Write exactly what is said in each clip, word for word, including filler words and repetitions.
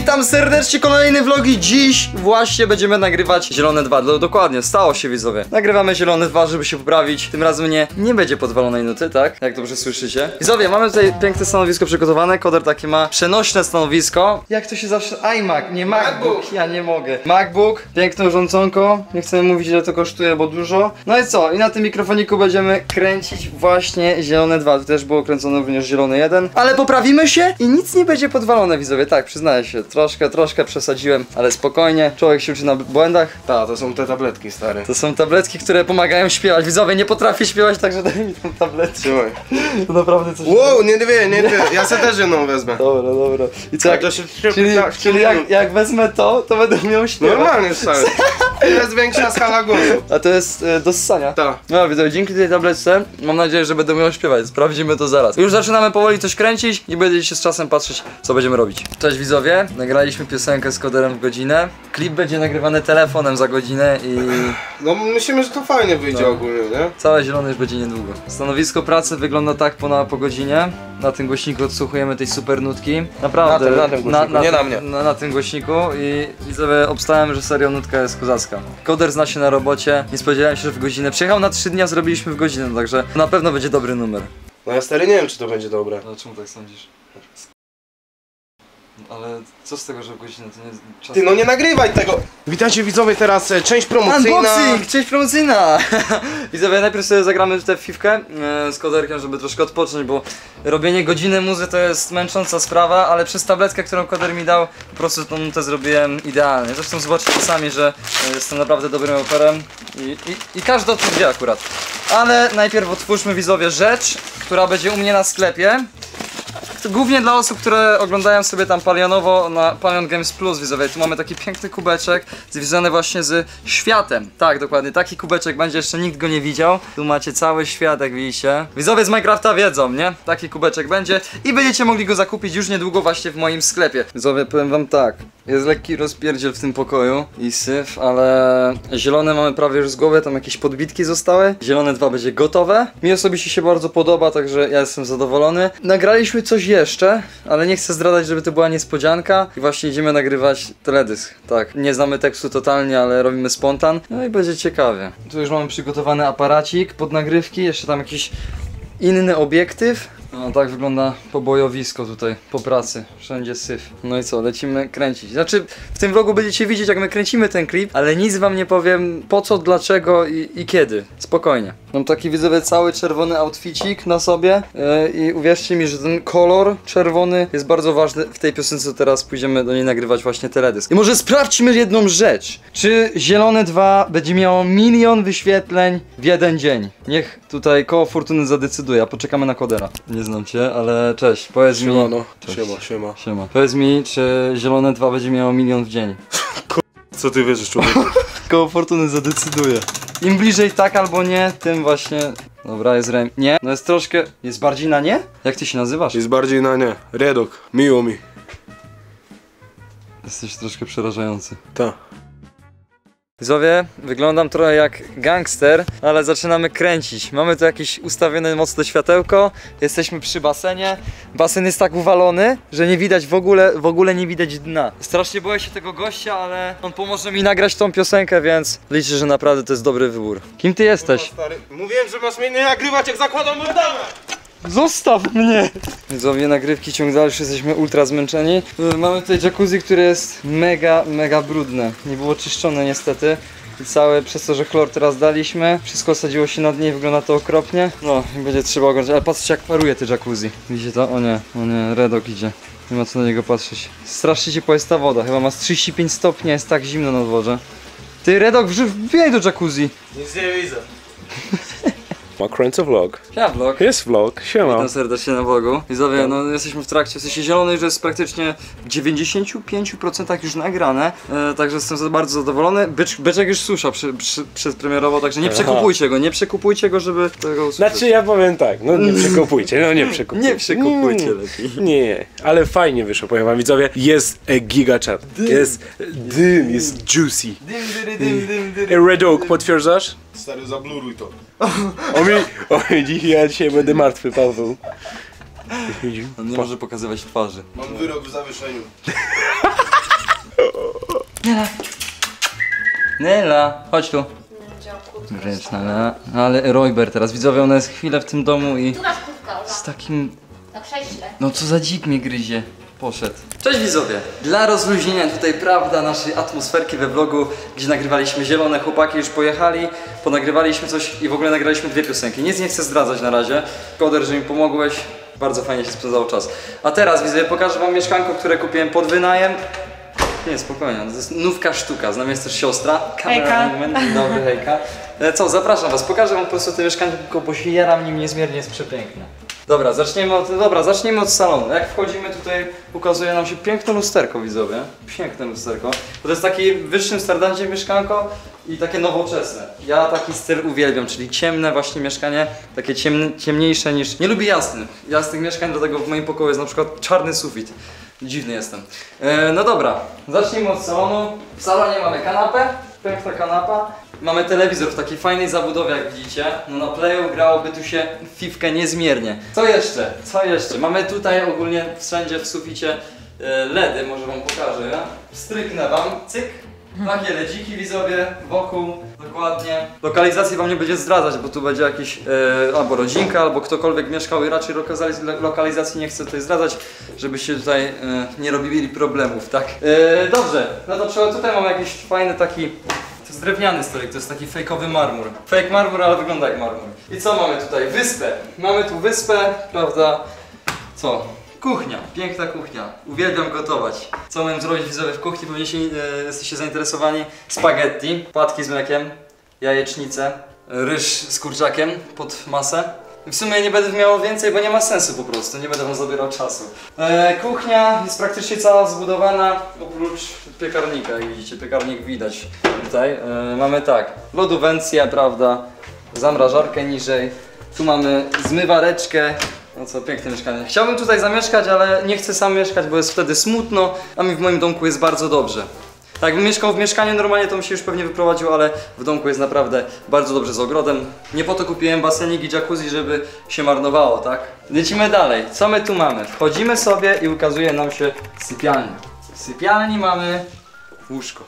Witam serdecznie, kolejny vlogi. Dziś właśnie będziemy nagrywać Zielone dwa. Do, dokładnie, stało się, widzowie. Nagrywamy Zielone dwa, żeby się poprawić. Tym razem nie, nie będzie podwalonej nuty, tak? Jak dobrze słyszycie. Widzowie, mamy tutaj piękne stanowisko przygotowane. Koder takie ma przenośne stanowisko. Jak to się zawsze... iMac, nie MacBook. MacBook. Ja nie mogę. MacBook, piękne urządzonko. Nie chcemy mówić, ile to kosztuje, bo dużo. No i co? I na tym mikrofoniku będziemy kręcić właśnie Zielone dwa. Tu też było kręcone również Zielony jeden. Ale poprawimy się i nic nie będzie podwalone, widzowie. Tak, przyznaję się. Troszkę, troszkę przesadziłem, ale spokojnie. Człowiek się uczy na błędach. Tak, to są te tabletki, stary. To są tabletki, które pomagają śpiewać. Widzowie, nie potrafię śpiewać, także daj mi tą tabletkę. Trzymaj. To naprawdę coś... Wow, nie dwie, nie dwie. Ja sobie też jedną wezmę. Dobra, dobra. I co, jak, to się czyli, tak, czyli jak, jak wezmę to, to będę miał śpiewać. Normalnie, stary. To jest większa skala głosu. A to jest e, do ssania? Tak. No widzowie, dzięki tej tabletce mam nadzieję, że będę miał śpiewać. Sprawdzimy to zaraz. Już zaczynamy powoli coś kręcić i będziecie z czasem patrzeć, co będziemy robić. Cześć widzowie, nagraliśmy piosenkę z Koderem w godzinę. Klip będzie nagrywany telefonem za godzinę i... No myślimy, że to fajnie wyjdzie No. ogólnie, nie? Całe zielone już będzie niedługo. Stanowisko pracy wygląda tak po, na, po godzinie. Na tym głośniku odsłuchujemy tej super nutki. Naprawdę. Na tym, na tym głośniku, nie na mnie. Na, na tym głośniku i widzowie, obstałem, że serio nutka jest kozacka. Koder zna się na robocie, nie spodziewałem się, że w godzinę. Przyjechał na trzy dni, a zrobiliśmy w godzinę, także na pewno będzie dobry numer. No ja stary nie wiem, czy to będzie dobre. Ale czemu tak sądzisz? Ale co z tego, że w godzinę to nie jest czas... Ty no nie nagrywaj tego! Witajcie widzowie, teraz e, część promocyjna. Unboxing! Część promocyjna! Widzowie, najpierw sobie zagramy tutaj w fifkę e, z Koderkiem, żeby troszkę odpocząć, bo robienie godziny muzy to jest męcząca sprawa, ale przez tabletkę, którą Koder mi dał, po prostu tą nutę zrobiłem idealnie. Zresztą zobaczycie sami, że e, jestem naprawdę dobrym operem i, i, i każdy o tym wie akurat. Ale najpierw otwórzmy, widzowie, rzecz, która będzie u mnie na sklepie. Głównie dla osób, które oglądają sobie tam palionowo na Palion Games Plus, widzowie. Tu mamy taki piękny kubeczek związany właśnie z światem. Tak, dokładnie, taki kubeczek będzie, jeszcze nikt go nie widział. Tu macie cały świat, jak widzicie. Widzowie z Minecrafta wiedzą, nie? Taki kubeczek będzie i będziecie mogli go zakupić już niedługo właśnie w moim sklepie. Widzowie, powiem wam tak, jest lekki rozpierdziel w tym pokoju i syf, ale zielone mamy prawie już z głowy, tam jakieś podbitki zostały. Zielone dwa będzie gotowe. Mi osobiście się bardzo podoba, także ja jestem zadowolony. Nagraliśmy coś jeszcze, ale nie chcę zdradzać, żeby to była niespodzianka i właśnie idziemy nagrywać teledysk. Tak, nie znamy tekstu totalnie, ale robimy spontan. No i będzie ciekawie. Tu już mamy przygotowany aparacik pod nagrywki, jeszcze tam jakiś inny obiektyw. No tak wygląda pobojowisko tutaj, po pracy, wszędzie syf. No i co, lecimy kręcić. Znaczy, w tym vlogu będziecie widzieć, jak my kręcimy ten klip, ale nic wam nie powiem po co, dlaczego i, i kiedy. Spokojnie. Mam taki, widzowie, cały czerwony outficik na sobie yy, i uwierzcie mi, że ten kolor czerwony jest bardzo ważny w tej piosence. Teraz pójdziemy do niej nagrywać właśnie teledysk. I może sprawdźmy jedną rzecz. Czy Zielone dwa będzie miało milion wyświetleń w jeden dzień? Niech tutaj koło fortuny zadecyduje, a poczekamy na Kodera. Nie znam cię, ale cześć, powiedz Siema, mi... no. Cześć. Siema, siema. Siema. Powiedz mi, czy Zielone dwa będzie miało milion w dzień? Co ty wierzysz, człowieku? Koło fortuny zadecyduje. Im bliżej tak albo nie, tym właśnie... Dobra, jest rem... Nie? No jest troszkę... Jest bardziej na nie? Jak ty się nazywasz? Jest bardziej na nie. Redok. Miło mi. Jesteś troszkę przerażający. Ta. Widzowie, wyglądam trochę jak gangster, ale zaczynamy kręcić. Mamy tu jakieś ustawione mocne światełko, jesteśmy przy basenie. Basen jest tak uwalony, że nie widać w ogóle, w ogóle nie widać dna. Strasznie boję się tego gościa, ale on pomoże mi nagrać tą piosenkę, więc liczę, że naprawdę to jest dobry wybór. Kim ty jesteś? Stary, mówiłem, że masz mnie nie nagrywać, jak zakładam modemę! Zostaw mnie! Widzowie, nagrywki ciąg dalszy, jesteśmy ultra zmęczeni. Mamy tutaj jacuzzi, które jest mega, mega brudne. Nie było czyszczone niestety. I całe, przez to, że chlor teraz daliśmy, wszystko osadziło się na dnie i wygląda to okropnie. No i będzie trzeba ogarnąć, ale patrzcie jak paruje te jacuzzi. Widzicie to? O nie, o nie, Redok idzie. Nie ma co na niego patrzeć. Strasznie ciepła jest ta woda, chyba ma z trzydzieści pięć stopni, jest tak zimno na dworze. Ty, Redok, wbijaj do jacuzzi. Nic nie widzę. Ma kręcę vlog. Ja vlog. Jest vlog, siema. Witam serdecznie na vlogu. Widzowie, no jesteśmy w trakcie, w sensie zielony już jest praktycznie w dziewięćdziesięciu pięciu procentach już nagrane, e, także jestem bardzo zadowolony. Bycz, byczek już susza przy, przy, przedpremierowo, także nie przekupujcie go, nie przekupujcie go, żeby tego usłyszeć. Znaczy ja powiem tak, no nie przekupujcie, no nie przekupujcie. Nie przekupujcie lepiej. Nie, ale fajnie wyszło, powiem wam widzowie, jest e, giga chat, jest dym, jest juicy. Dym, dyry, dym, dym, dyry. E, Red Oak, potwierdzasz? Stary, zabluruj to. O mi, o mi dzisiaj, ja dzisiaj będę martwy, Paweł. On nie może pokazywać twarzy. Mam wyrok w zawieszeniu. Nela. Nela, chodź tu. Grzeczna, Nela. Ale Royber teraz, widzowie, ona jest chwilę w tym domu i Tu masz kubka, z takim... na krześle. No co za dzik mnie gryzie. Poszedł. Cześć widzowie! Dla rozluźnienia tutaj prawda naszej atmosferki we vlogu, gdzie nagrywaliśmy zielone, chłopaki już pojechali, ponagrywaliśmy coś i w ogóle nagraliśmy dwie piosenki. Nic nie chcę zdradzać na razie. Koder, że mi pomogłeś. Bardzo fajnie się spędzało czas. A teraz widzowie, pokażę wam mieszkanko, które kupiłem pod wynajem. Nie, spokojnie, to jest nówka sztuka. Z nami jest też siostra. Hejka. Dzień dobry, hejka. E, Co, zapraszam was, pokażę wam po prostu to mieszkanko, bo się jaram nim niezmiernie, jest przepiękne. Dobra, zaczniemy od, dobra, zaczniemy od salonu. Jak wchodzimy tutaj, ukazuje nam się piękne lusterko, widzowie. Piękne lusterko. To jest taki w wyższym standardzie mieszkanko i takie nowoczesne. Ja taki styl uwielbiam, czyli ciemne właśnie mieszkanie, takie ciemne, ciemniejsze niż... Nie lubię jasnych, jasnych mieszkań, dlatego w moim pokoju jest na przykład czarny sufit. Dziwny jestem. E, no dobra, zacznijmy od salonu. W salonie mamy kanapę, piękna kanapa. Mamy telewizor w takiej fajnej zabudowie, jak widzicie. No na playu grałoby tu się fifkę niezmiernie. Co jeszcze? Co jeszcze? Mamy tutaj ogólnie wszędzie w suficie e, ledy, może wam pokażę. Ja? Stryknę wam, cyk. Takie ledziki widzowie wokół, dokładnie. Lokalizacji wam nie będzie zdradzać, bo tu będzie jakiś e, albo rodzinka, albo ktokolwiek mieszkał i raczej lokalizacji, lokalizacji nie chcę tutaj zdradzać, żebyście tutaj e, nie robili problemów, tak? E, dobrze, no to trzeba, tutaj mamy jakiś fajny taki, to jest drewniany stolik, to jest taki fejkowy marmur. Fake marmur, ale wygląda jak marmur. I co mamy tutaj? Wyspę. Mamy tu wyspę, prawda? Co? Kuchnia, piękna kuchnia. Uwielbiam gotować. Co mam zrobić widzowie w kuchni? Pewnie się, e, jesteście zainteresowani. Spaghetti, płatki z mlekiem, jajecznicę, ryż z kurczakiem pod masę. W sumie nie będę miał więcej, bo nie ma sensu po prostu, nie będę wam zabierał czasu. E, kuchnia jest praktycznie cała zbudowana, oprócz piekarnika, jak widzicie, piekarnik widać tutaj. E, mamy tak, lodówencję, prawda, zamrażarkę niżej, tu mamy zmywareczkę. No co, piękne mieszkanie. Chciałbym tutaj zamieszkać, ale nie chcę sam mieszkać, bo jest wtedy smutno, a mi w moim domku jest bardzo dobrze. Jakbym mieszkał w mieszkaniu normalnie, to bym się już pewnie wyprowadził, ale w domku jest naprawdę bardzo dobrze z ogrodem. Nie po to kupiłem basenik i jacuzzi, żeby się marnowało, tak? Lecimy dalej. Co my tu mamy? Wchodzimy sobie i ukazuje nam się sypialnia. W sypialni mamy łóżko.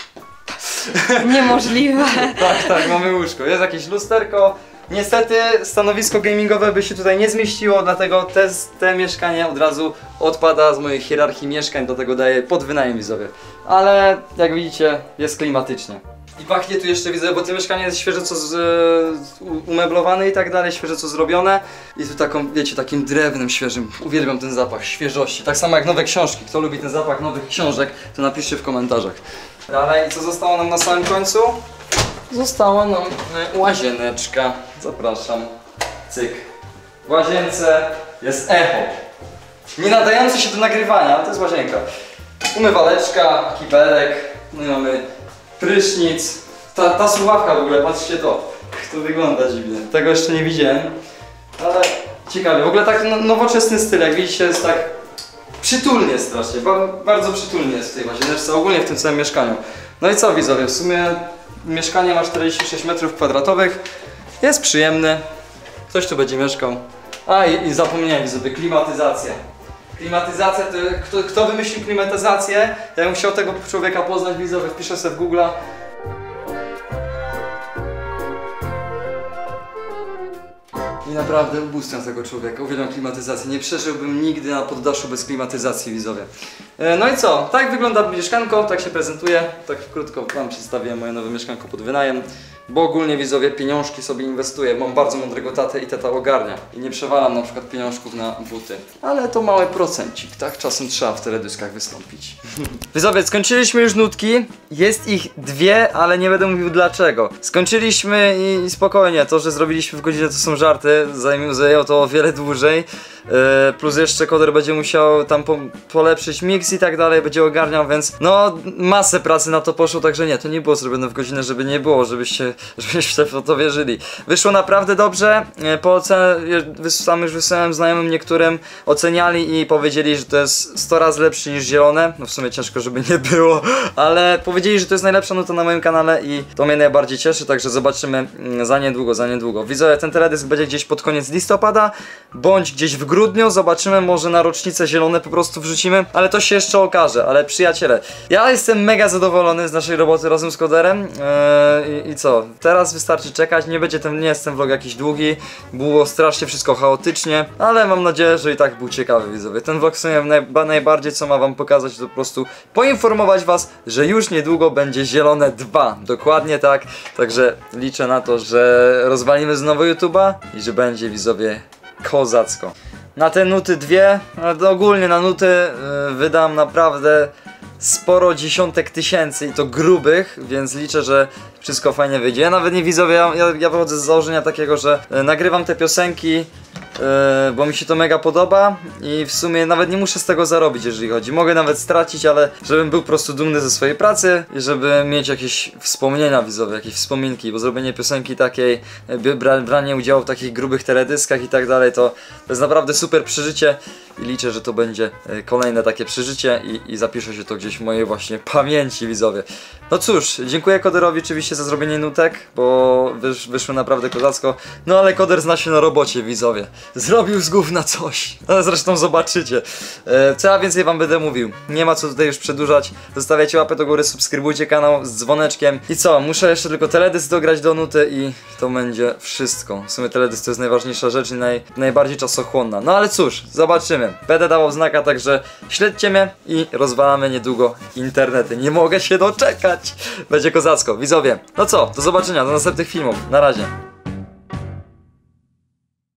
Niemożliwe. Tak, tak, mamy łóżko. Jest jakieś lusterko. Niestety stanowisko gamingowe by się tutaj nie zmieściło, dlatego te, te mieszkanie od razu odpada z mojej hierarchii mieszkań, do tego daję pod wynajem widzowie. Ale jak widzicie jest klimatycznie. I pachnie tu jeszcze widzę, bo to mieszkanie jest świeżo co z, z, umeblowane i tak dalej, świeżo co zrobione. I tu taką, wiecie, takim drewnem świeżym. Uwielbiam ten zapach świeżości. Tak samo jak nowe książki. Kto lubi ten zapach nowych książek, to napiszcie w komentarzach. Dalej, co zostało nam na samym końcu? Została nam y, łazieneczka. Zapraszam. Cyk. W łazience jest echo. Nie nadający się do nagrywania, ale to jest łazienka. Umywaleczka, kibelek. No i mamy prysznic. Ta, ta słuchawka w ogóle, patrzcie to. To wygląda dziwnie. Tego jeszcze nie widziałem. Ale ciekawie. W ogóle tak no, nowoczesny styl, jak widzicie, jest tak przytulnie strasznie. Ba bardzo przytulnie jest w tej łazieneczce, ogólnie w tym całym mieszkaniu. No i co widzowie, w sumie mieszkanie ma czterdzieści sześć metrów kwadratowych. Jest przyjemne. Ktoś tu będzie mieszkał. A i, i zapomniałem widzowie, klimatyzacja. Klimatyzacja, to kto, kto wymyślił klimatyzację? Ja bym chciał tego człowieka poznać widzowie, wpiszę sobie w Google'a. I naprawdę ubóstwiam tego człowieka, uwielbiam klimatyzację. Nie przeżyłbym nigdy na poddaszu bez klimatyzacji widzowie. E, no i co? Tak wygląda mieszkanko, tak się prezentuje. Tak krótko wam przedstawiłem moje nowe mieszkanko pod wynajem. Bo ogólnie widzowie pieniążki sobie inwestuję. Mam bardzo mądrego tatę i tata ogarnia. I nie przewalam na przykład pieniążków na buty. Ale to mały procencik, tak? Czasem trzeba w teledyskach wystąpić. Widzowie, skończyliśmy już nutki. Jest ich dwie, ale nie będę mówił dlaczego. Skończyliśmy i spokojnie. To, że zrobiliśmy w godzinę, to są żarty. Zajęło to o wiele dłużej. Yy, plus jeszcze Koder będzie musiał tam po, polepszyć mix i tak dalej, będzie ogarniał, więc no masę pracy na to poszło, także nie, to nie było zrobione w godzinę, żeby nie było, żebyście, żebyście w to wierzyli. Wyszło naprawdę dobrze, yy, po ocenie, sam już wysłałem znajomym niektórym, oceniali i powiedzieli, że to jest sto razy lepszy niż zielone, no w sumie ciężko, żeby nie było, ale powiedzieli, że to jest najlepsza nuta na moim kanale i to mnie najbardziej cieszy, także zobaczymy yy, za niedługo, za niedługo. Widzowie, ten teledysk będzie gdzieś pod koniec listopada, bądź gdzieś w grudniu, grudniu, zobaczymy, może na rocznicę zielone po prostu wrzucimy, ale to się jeszcze okaże. Ale przyjaciele, ja jestem mega zadowolony z naszej roboty razem z Koderem. Eee, i, I co? Teraz wystarczy czekać, nie będzie ten, nie jest ten vlog jakiś długi, było strasznie wszystko chaotycznie, ale mam nadzieję, że i tak był ciekawy, widzowie. Ten vlog w sumie najba, najbardziej co ma wam pokazać, to po prostu poinformować was, że już niedługo będzie Zielone dwa, dokładnie tak, także liczę na to, że rozwalimy znowu YouTube'a i że będzie, widzowie, kozacko. Na te nuty dwie, no ogólnie na nuty yy, wydam naprawdę sporo dziesiątek tysięcy i to grubych, więc liczę, że wszystko fajnie wyjdzie. Ja nawet nie, widzowie, ja, ja, ja wychodzę z założenia takiego, że y, nagrywam te piosenki, y, bo mi się to mega podoba i w sumie nawet nie muszę z tego zarobić, jeżeli chodzi. Mogę nawet stracić, ale żebym był po prostu dumny ze swojej pracy i żeby mieć jakieś wspomnienia, widzowie, jakieś wspominki, bo zrobienie piosenki takiej, bra, branie udziału w takich grubych teledyskach i tak dalej, to, to jest naprawdę super przeżycie i liczę, że to będzie y, kolejne takie przeżycie i, i zapisze się to gdzieś w mojej właśnie pamięci, widzowie. No cóż, dziękuję Koderowi oczywiście za zrobienie nutek, bo wysz, wyszły naprawdę kozacko. No ale Koder zna się na robocie, widzowie. Zrobił z gówna coś. No zresztą zobaczycie. E, co ja więcej wam będę mówił? Nie ma co tutaj już przedłużać. Zostawiajcie łapę do góry, subskrybujcie kanał z dzwoneczkiem. I co? Muszę jeszcze tylko teledysk dograć do nuty i to będzie wszystko. W sumie teledysk to jest najważniejsza rzecz i naj, najbardziej czasochłonna. No ale cóż, zobaczymy. Będę dawał znaka, także śledźcie mnie i rozwalamy niedługo internety. Nie mogę się doczekać. Będzie kozacko. Widzowie, no co? Do zobaczenia, do następnych filmów. Na razie.